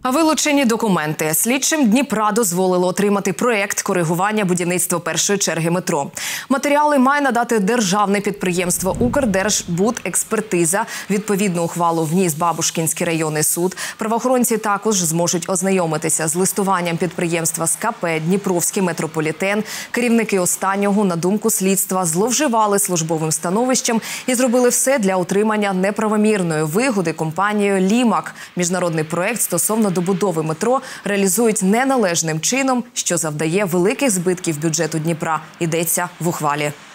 Вилучені документи. Слідчим Дніпра дозволило отримати проєкт коригування будівництва першої черги метро. Матеріали має надати державне підприємство «Укрдержбудекспертиза». Відповідну ухвалу вніс Бабушкінський районний суд. Правоохоронці також зможуть ознайомитися з листуванням підприємства з КП «Дніпровський метрополітен». Керівники останнього, на думку слідства, зловживали службовим становищем і зробили все для отримання неправомірної вигоди компанією «Лімак». Міжнародний проєкт стосовно добудови метро реалізують неналежним чином, що завдає великих збитків бюджету Дніпра, йдеться в ухвалі.